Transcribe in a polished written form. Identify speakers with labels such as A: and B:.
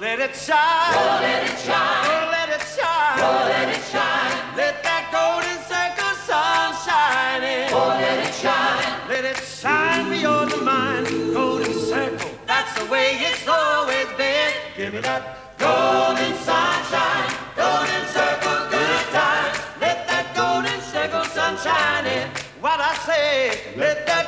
A: let it shine.
B: Oh, let it shine.
A: Oh, let it shine.
B: Oh, let it shine.
A: Let that golden circle sun shine in.
B: Oh, let it shine.
A: Let it shine beyond the mind. Golden circle, that's the way it's always been. Give me that golden sunshine. Golden circle, good times. Let that golden circle sun shine in. What I say, let that